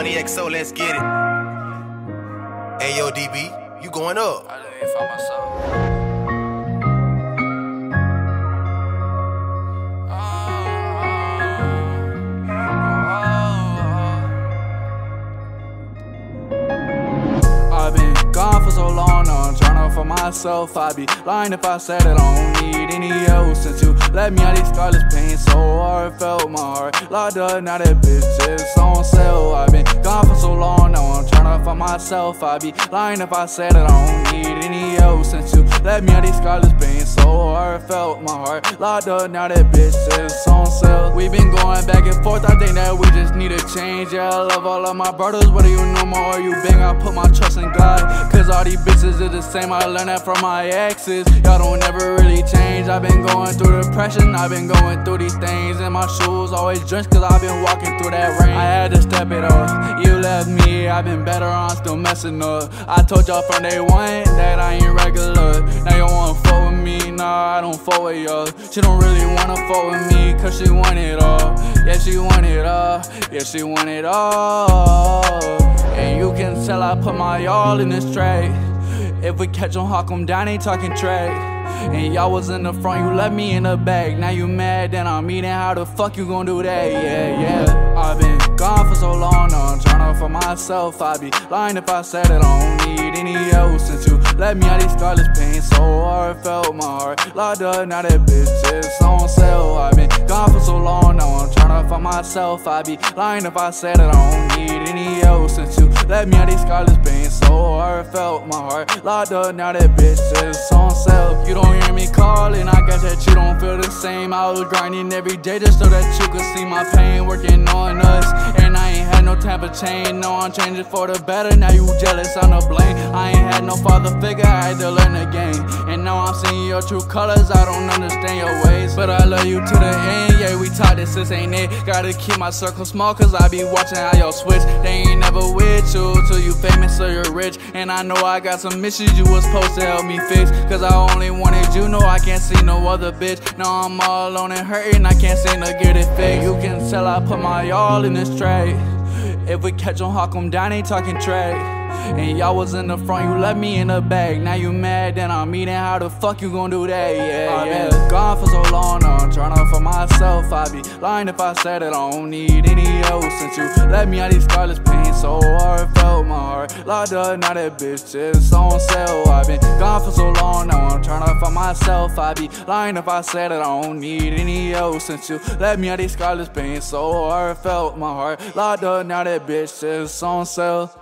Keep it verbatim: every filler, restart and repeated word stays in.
Money X O, let's get it. Hey yo, D B, you going up? I didn't find myself. I've been gone for so long now, I'm tryna for myself. I'd be lying if I said that I don't need any help. Since you let me out these scarlet pain, so hard felt my heart locked up, now that bitch is on sale. I've been gone for so long now, I'm tryna for myself. I'd be lying if I said that I don't need any help. Since you let me out these scarlet pain, so hard felt my heart locked up, now that bitch is on sale. We been going back and forth, I think that we just need a change. Yeah, I love all of my brothers, whether you know me or you bang, I put my trust in God, cause all these bitches are the same. I learned that from my exes. Y'all don't ever really change. I've been going through depression, I've been going through these things, and my shoes always drenched cause I've been walking through that rain. I had to step it up, you left me, I've been better, I'm still messing up. I told y'all from day one that I ain't regular. Now y'all wanna fuck with me, nah, I don't fuck with y'all. She don't really wanna fuck with me cause she want it all. Yeah, she want it all, yeah, she want it all. And you can tell I put my all in this trade. If we catch 'em, hawk 'em down, ain't talking trade. And y'all was in the front, you left me in the back. Now you mad, then I'm eating, how the fuck you gon' do that? Yeah, yeah. I've been gone for so long now, I'm tryna for myself. I'd be lying if I said that I don't need any help. Since you let me out these scarlet pain, so hard felt my heart locked up, now that bitch is on sale. I've been gone for so long now, I'm tryna for myself. I'd be lying if I said that I don't need any help. Since you let me out these scarlet pain, so hard felt my heart locked up, now that bitch is on sale. You don't hear me calling, I guess that you don't feel the same. I was grinding every day just so that you could see my pain, working on us, and I ain't had no time for change. No, I'm changing for the better, now you jealous, I'm to blame. I ain't had no father figure, I had to learn the game, and now I'm seeing your true colors. I don't understand your ways, but I love you to the end. Yeah, we talk, this is ain't it. Gotta keep my circle small cause I be watching how y'all switch. They ain't never with you till you famous or you're rich, and I know I got some issues you was supposed to help me fix, cause I only wanted you, no I can't see no other bitch. Now I'm all alone and hurting, I can't seem to get it fixed. You can tell I put my all in this trade. If we catch 'em, hawk 'em down, ain't talking trade. And y'all was in the front, you left me in the back. Now you mad, then I'm eating, how the fuck you gon' do that? Yeah, I've yeah. been gone for so long now, I'm tryna for myself. I'd be lying if I said that I don't need any help. Since you let me out these scarlet pain, so hard felt my heart locked up, now that bitch is on sale. I've been gone for so long now, I'm tryna for myself. I'd be lying if I said that I don't need any help. Since you let me out these scarlet pain, so hard felt my heart locked up, now that bitch is on sale.